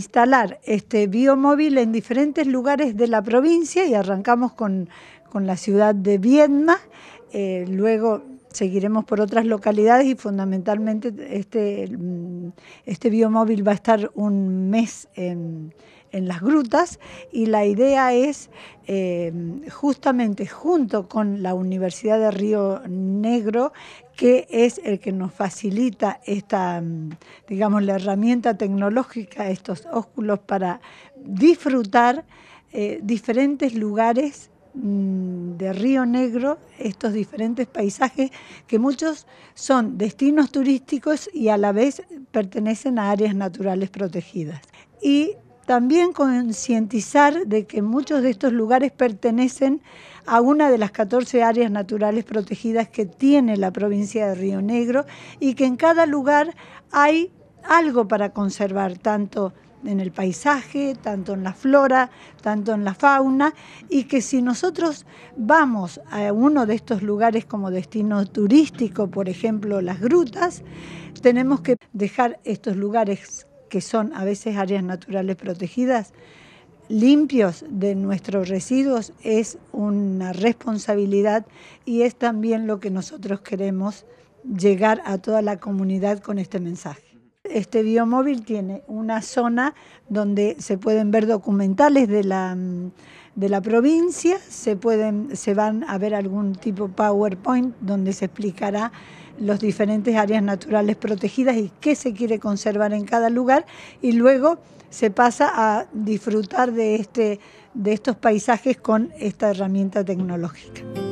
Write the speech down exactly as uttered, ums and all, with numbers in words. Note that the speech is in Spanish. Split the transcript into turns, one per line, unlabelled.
instalar este biomóvil en diferentes lugares de la provincia y arrancamos con, con la ciudad de Viedma, eh, luego seguiremos por otras localidades y fundamentalmente este, este biomóvil va a estar un mes en, en las grutas y la idea es eh, justamente junto con la Universidad de Río Negro, que es el que nos facilita esta, digamos, la herramienta tecnológica, estos ósculos para disfrutar eh, diferentes lugares de Río Negro, estos diferentes paisajes que muchos son destinos turísticos y a la vez pertenecen a áreas naturales protegidas. Y también concientizar de que muchos de estos lugares pertenecen a una de las catorce áreas naturales protegidas que tiene la provincia de Río Negro y que en cada lugar hay algo para conservar, tanto en el paisaje, tanto en la flora, tanto en la fauna, y que si nosotros vamos a uno de estos lugares como destino turístico, por ejemplo las grutas, tenemos que dejar estos lugares que son a veces áreas naturales protegidas, limpios de nuestros residuos. Es una responsabilidad y es también lo que nosotros queremos llegar a toda la comunidad con este mensaje. Este biomóvil tiene una zona donde se pueden ver documentales de la, de la provincia, se, pueden, se van a ver algún tipo PowerPoint donde se explicará las diferentes áreas naturales protegidas y qué se quiere conservar en cada lugar, y luego se pasa a disfrutar de, este, de estos paisajes con esta herramienta tecnológica.